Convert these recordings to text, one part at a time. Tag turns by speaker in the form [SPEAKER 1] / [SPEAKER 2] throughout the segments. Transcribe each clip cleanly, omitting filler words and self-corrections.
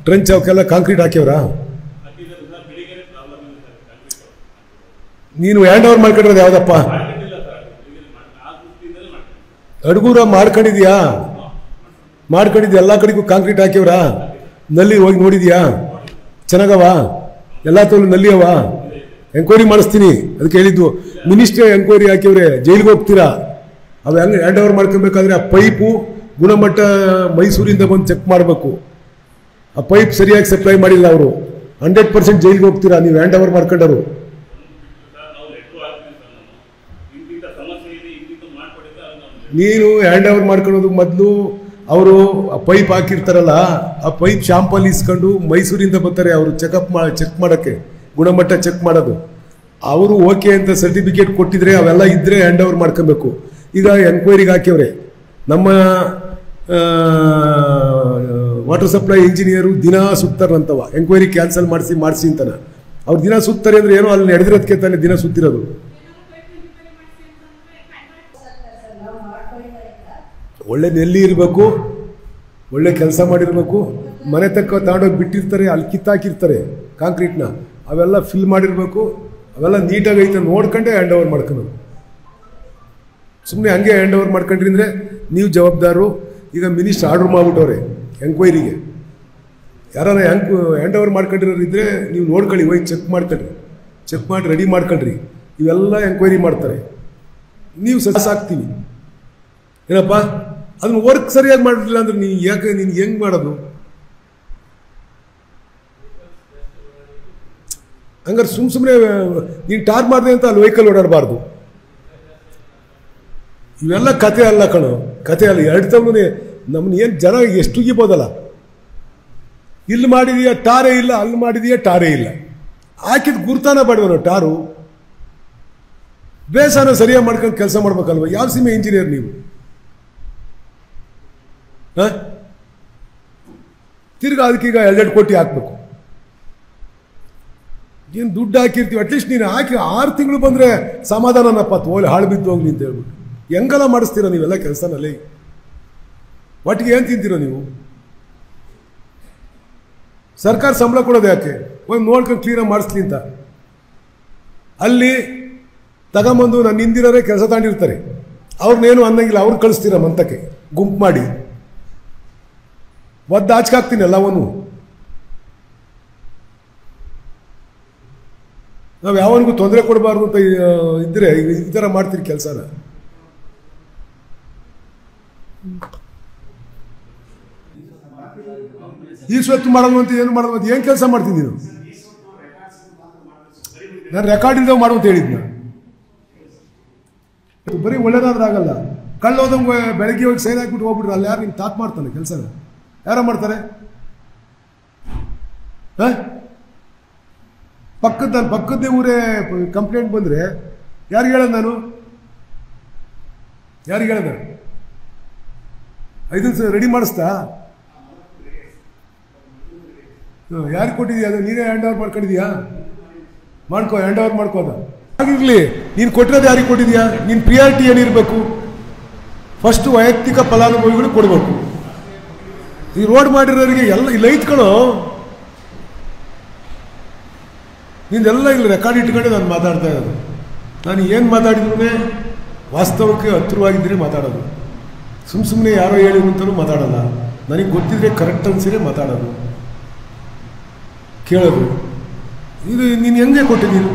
[SPEAKER 1] Trench ಅವಕ್ಕೆಲ್ಲ concrete ಹಾಕ್ಯವ್ರಾ? ನೀನು hand over ಮಾಡ್ಕೊಂಡಿರೋದು ಯಾವುದಪ್ಪ? ಅಡ್ಗೂರ ಮಾಡ್ಕೊಂಡಿದ್ಯಾ? ಮಾಡ್ಕೊಂಡಿದ್ಯಾ? ಎಲ್ಲ ಕಡೆಗೂ ಕಾಂಕ್ರೀಟ್ ಹಾಕ್ಯವ್ರಾ? ನಲ್ಲಿ ಹೋಗಿ ನೋಡಿದ್ಯಾ? ಚೆನ್ನಾಗವ? ಎಲ್ಲ ತೋಲು ನಲ್ಲಿ ಅವ? ಎಂಕ್ವೈರಿ ಮಾಡಿಸ್ತೀನಿ ಅದಕ್ಕೆ ಹೇಳಿದ್ದು. ಮಿನಿಸ್ಟ್ರಿ ಎಂಕ್ವೈರಿ ಹಾಕಿವ್ರೆ, ಜೈಲಿಗೆ ಹೋಗ್ತೀರಾ. ಅವು ಹೆಂಗೆ ಹ್ಯಾಂಡ್ ಓವರ್ ಮಾಡ್ಕೊಬೇಕಾದ್ರೆ ಆ ಪೈಪು ಗುಣಮಟ್ಟ ಮೈಸೂರಿಂದ ಬಂದು ಚೆಕ್ ಮಾಡಬೇಕು. ಆ ಪೈಪ್ ಸರಿಯಾಗಿ ಸಪ್ಲೈ ಮಾಡಿಲ್ಲ ಅವರು, 100% ಜೈಲಿಗೆ ಹೋಗ್ತೀರಾ ನೀವು ಹ್ಯಾಂಡ್ ಓವರ್ ಮಾಡ್ಕೊಂಡರು. ನೀನು ಹ್ಯಾಂಡ್ ಓವರ್ ಮಾಡ್ಕೊಳ್ಳೋದು ಮೊದಲು ಅವರು ಆ ಪೈಪ್ ಹಾಕಿರ್ತಾರಲ್ಲ, ಆ ಪೈಪ್ ಶಾಂಪಲ್ ಇಸ್ಕೊಂಡು ಮೈಸೂರಿಂದ ಬರ್ತಾರೆ ಅವರು ಚೆಕ್ ಮಾಡೋಕ್ಕೆ, ಗುಣಮಟ್ಟ ಚೆಕ್ ಮಾಡೋದು. ಅವರು ಓಕೆ ಅಂತ ಸರ್ಟಿಫಿಕೇಟ್ ಕೊಟ್ಟಿದ್ರೆ ಅವೆಲ್ಲ ಇದ್ದರೆ ಹ್ಯಾಂಡ್ ಓವರ್ ಮಾಡ್ಕೊಬೇಕು. ಈಗ ಎಂಕ್ವೈರಿಗೆ ಹಾಕ್ಯವ್ರೆ. ನಮ್ಮ ವಾಟರ್ ಸಪ್ಲೈ ಇಂಜಿನಿಯರು ದಿನಾ ಸುತ್ತಾರಂತವ, ಎಂಕ್ವೈರಿ ಕ್ಯಾನ್ಸಲ್ ಮಾಡಿಸಿ ಅಂತಾನೆ. ಅವ್ರು ದಿನ ಸುತ್ತಾರೆ ಅಂದರೆ ಏನೋ ಅಲ್ಲಿ ನಡೆದಿರೋದಕ್ಕೆ ತಾನೇ ದಿನ ಸುತ್ತಿರೋದು. ಒಳ್ಳೆ ನೆಲ್ಲಿ ಇರಬೇಕು, ಒಳ್ಳೆ ಕೆಲಸ ಮಾಡಿರಬೇಕು. ಮನೆ ತಕ್ಕ ತಗೊಂಡೋಗಿ ಬಿಟ್ಟಿರ್ತಾರೆ, ಅಲ್ಲಿ ಕಿತ್ತಾಕಿರ್ತಾರೆ ಕಾಂಕ್ರೀಟ್ನ, ಅವೆಲ್ಲ ಫಿಲ್ ಮಾಡಿರಬೇಕು. ಅವೆಲ್ಲ ನೀಟಾಗಿ ಐತೆ ನೋಡ್ಕೊಂಡೆ ಹ್ಯಾಂಡ್ ಓವರ್ ಮಾಡ್ಕೊಬೇಕು. ಸುಮ್ಮನೆ ಹಂಗೆ ಹ್ಯಾಂಡ್ ಓವರ್ ಮಾಡ್ಕೊಂಡ್ರಿ ಅಂದರೆ ನೀವು ಜವಾಬ್ದಾರು. ಈಗ ಮಿನಿಸ್ಟರ್ ಆರ್ಡ್ರ್ ಮಾಡ್ಬಿಟ್ಟವ್ರೆ ಎಂಕ್ವೈರಿಗೆ. ಯಾರು ಹ್ಯಾಂಡ್ ಓವರ್ ಮಾಡ್ಕೊಂಡಿರೋರು ಇದ್ದರೆ ನೀವು ನೋಡ್ಕೊಳ್ಳಿ, ಹೋಗಿ ಚೆಕ್ ಮಾಡ್ಕೊಳ್ರಿ, ಚೆಕ್ ಮಾಡಿ ರೆಡಿ ಮಾಡ್ಕೊಳ್ರಿ. ಇವೆಲ್ಲ ಎಂಕ್ವೈರಿ ಮಾಡ್ತಾರೆ, ನೀವು ಸಾಕ್ತೀವಿ ಏನಪ್ಪ. ಅದನ್ನ ವರ್ಕ್ ಸರಿಯಾಗಿ ಮಾಡಲಿಲ್ಲ ಅಂದ್ರೆ ನೀನು ಯಾಕೆ, ನೀನು ಹೆಂಗೆ ಮಾಡೋದು? ಹಂಗಾರೆ ಸುಮ್ಮನೆ ನೀನು ಟಾರ್ ಮಾಡಿದೆ ಅಂತ ಅಲ್ಲಿ ವೆಹಿಕಲ್ ಓಡಾಡಬಾರ್ದು. ಇವೆಲ್ಲ ಕತೆ ಅಲ್ಲ ಕಣೋ, ಕತೆ ಅಲ್ಲ. ಎರಡು ತವನೇ ನಮ್ಮನ್ನ ಏನು ಜನ ಎಷ್ಟು ಉಗಿಬೋದಲ್ಲ. ಇಲ್ಲಿ ಮಾಡಿದೀಯಾ ಟಾರೇ ಇಲ್ಲ, ಅಲ್ಲಿ ಮಾಡಿದೀಯಾ ಟಾರೇ ಇಲ್ಲ. ಹಾಕಿದ ಗುರ್ತಾನ ಬಾಡುವನು ಟಾರು. ಬೇಸಾನ ಸರಿಯಾಗಿ ಮಾಡ್ಕೊಂಡು ಕೆಲಸ ಮಾಡ್ಬೇಕಲ್ವ? ಯಾವ ಸೀಮೆ ಇಂಜಿನಿಯರ್ ನೀವು? ತಿರ್ಗಾ ಅದಕ್ಕೀಗ 2 ಕೋಟಿ ಹಾಕ್ಬೇಕು. ಏನು ದುಡ್ಡು ಹಾಕಿರ್ತೀವಿ, ಅಟ್ಲೀಸ್ಟ್ ನೀನು ಹಾಕಿ 6 ತಿಂಗಳು ಬಂದರೆ ಸಮಾಧಾನನಪ್ಪ. ತೋಲೆ ಹಾಳು ಬಿದ್ದು ಹೋಗ್ಲಿ ಅಂತ ಹೇಳ್ಬಿಟ್ಟು ಹೆಂಗೆಲ್ಲ ಮಾಡಿಸ್ತೀರ ನೀವೆಲ್ಲ ಕೆಲಸನಲ್ಲಿ? ಒಟ್ಟಿಗೆ ಏನು ತಿಂತೀರೋ ನೀವು? ಸರ್ಕಾರ ಸಂಬಳ ಕೊಡೋದು ಯಾಕೆ? ಹೋಗಿ ನೋಡ್ಕೊಂಡು ಕ್ಲೀನಾಗಿ ಮಾಡಿಸ್ಲಿ ಅಂತ. ಅಲ್ಲಿ ತಗೊಂಬಂದು ನನ್ನ ಹಿಂದಿರೋರೇ ಕೆಲಸ ತಗೊಂಡಿರ್ತಾರೆ, ಅವ್ರನ್ನೇನು ಅನ್ನಂಗಿಲ್ಲ, ಅವ್ರು ಕಳಿಸ್ತೀರ ಮಂತಕ್ಕೆ ಗುಂಪು ಮಾಡಿ. ಒದ್ದು ಆಚಕಾಗ್ತೀನಿ ಎಲ್ಲವನ್ನೂ. ನಾವು ಯಾವನಿಗೂ ತೊಂದರೆ ಕೊಡಬಾರ್ದು ಅಂತ ಇದ್ದರೆ ಈ ಥರ ಮಾಡ್ತೀರಿ ಕೆಲಸನ. ಈ ಸ್ವತ್ತು ಮಾಡೋದು ಅಂತ ಏನು ಮಾಡೋದು ಅಂತ ಏನು ಕೆಲಸ ಮಾಡ್ತೀನಿ ನೀನು? ನಾನು ರೆಕಾರ್ಡ್ ಇಲ್ದವ್ ಮಾಡುವಂತ ಹೇಳಿದ್ನ. ಬರೀ ಒಳ್ಳೇದಾದ್ರೆ ಆಗಲ್ಲ. ಕಳ್ಳೋದಂಗೆ ಬೆಳಗ್ಗೆ ಹೋಗಿ ಸೈನ್ ಹಾಕ್ಬಿಟ್ಟು ಹೋಗ್ಬಿಟ್ರೆ ಅಲ್ಲಿ ಯಾರು ನಿಮ್ಗೆ ತಾತ್ ಮಾಡ್ತಾನೆ ಕೆಲಸನ? ಯಾರ ಮಾಡ್ತಾರೆ? ಪಕ್ಕದ್ದೇ ಊರೇ ಕಂಪ್ಲೇಂಟ್ ಬಂದರೆ ಯಾರಿಗೆ ಹೇಳೋದು ನಾನು? ಯಾರಿಗೆ ಹೇಳೋದು? 5 ದಿವಸ ರೆಡಿ ಮಾಡಿಸ್ತಾ? ಯಾರಿಗೆ ಕೊಟ್ಟಿದ್ಯಾ? ಅದು ನೀನೇ ಹ್ಯಾಂಡ್ ಓವರ್ ಮಾಡ್ಕೊಂಡಿದ್ಯಾ? ಮಾಡ್ಕೋ, ಹ್ಯಾಂಡ್ ಓವರ್ ಮಾಡ್ಕೋದ ಆಗಿರಲಿ. ನೀನು ಕೊಟ್ಟಿರೋದು ಯಾರಿಗೆ ಕೊಟ್ಟಿದ್ಯಾ? ನೀನು ಪ್ರಿಯಾರಿಟಿ ಏನಿರಬೇಕು? ಫಸ್ಟ್ ವೈಯಕ್ತಿಕ ಫಲಾನುಭವಿಗಳು ಕೊಡಬೇಕು. ಈ ರೋಡ್ ಮಾಡಿರೋರಿಗೆ ಎಲ್ಲ ಇಲ್ಲ ಐತ್ಕೊಳ್ಳೋ. ನಿಂದೆಲ್ಲ ಇಲ್ಲಿ ರೆಕಾರ್ಡ್ ಇಟ್ಕೊಂಡು ನಾನು ಮಾತಾಡ್ತಾ ಇರೋದು. ನಾನು ಏನು ಮಾತಾಡಿದ್ರೂ ವಾಸ್ತವಕ್ಕೆ ಹತ್ತಿರವಾಗಿದ್ದರೆ ಮಾತಾಡೋದು. ಸುಮ್ಮನೆ ಯಾರೋ ಹೇಳಿ ಅಂತಲೂ ಮಾತಾಡೋಲ್ಲ. ನನಗೆ ಗೊತ್ತಿದ್ರೆ ಕರೆಕ್ಟ್ ಅನ್ಸಿದ್ರೆ ಮಾತಾಡೋದು, ಕೇಳೋದು. ಇದು ನೀನು ಹೆಂಗೆ ಕೊಟ್ಟಿದ್ದೀನು?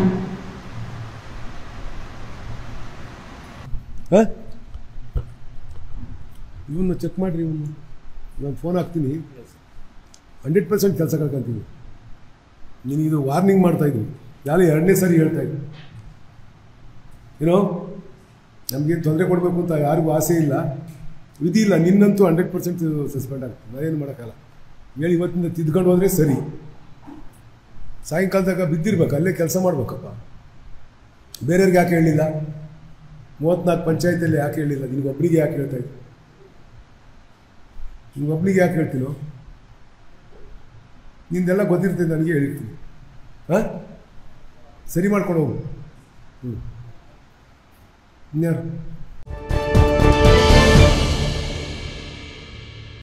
[SPEAKER 1] ಇವನ್ನ ಚೆಕ್ ಮಾಡಿರಿ. ಇವನು ನಾನು ಫೋನ್ ಹಾಕ್ತೀನಿ, 100% ಕೆಲಸ ಕಳ್ಕೊಂತೀನಿ. ನೀನಿದು ವಾರ್ನಿಂಗ್ ಮಾಡ್ತಾಯಿದ್ವಿ, ಯಾರು 2ನೇ ಸಾರಿ ಹೇಳ್ತಾಯಿದ್ವಿ. ಏನೋ ನಮಗೆ ತೊಂದರೆ ಕೊಡಬೇಕು ಅಂತ ಯಾರಿಗೂ ಆಸೆ ಇಲ್ಲ, ವಿಧಿ ಇಲ್ಲ. ನಿನ್ನಂತೂ 100% ಸಸ್ಪೆಂಡ್ ಆಗುತ್ತೆ. ನಾನೇನು ಮಾಡೋಕ್ಕಲ್ಲ. ಹೇಳಿ ಇವತ್ತಿಂದ ತಿದ್ಕೊಂಡು ಹೋದರೆ ಸರಿ. ಸಾಯಂಕಾಲದಾಗ ಬಿದ್ದಿರ್ಬೇಕು, ಅಲ್ಲೇ ಕೆಲಸ ಮಾಡ್ಬೇಕಪ್ಪ. ಬೇರೆಯವ್ರಿಗೆ ಯಾಕೆ ಹೇಳಿಲ್ಲ? 34 ಪಂಚಾಯತಿಯಲ್ಲಿ ಯಾಕೆ ಹೇಳಿಲ್ಲ? ನಿನಗೊಬ್ಬರಿಗೆ ಯಾಕೆ ಹೇಳ್ತಾಯಿದ್ದೆ? ನಿನಗೊಬ್ಬನಿಗೆ ಯಾಕೆ ಹೇಳ್ತೀನೋ? ನಿಂದೆಲ್ಲ ಗೊತ್ತಿರ್ತದೆ, ನನಗೆ ಹೇಳಿರ್ತೀನಿ. ಹಾಂ, ಸರಿ ಮಾಡ್ಕೊಂಡು ಹೋಗು. ಇನ್ಯಾರು?